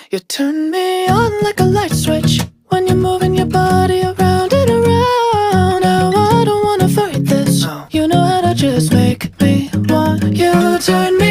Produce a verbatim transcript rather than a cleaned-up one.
You turn me on like a light switch when you're moving your body around and around. Now I don't wanna fight this. You know how to just make me want you. Turn me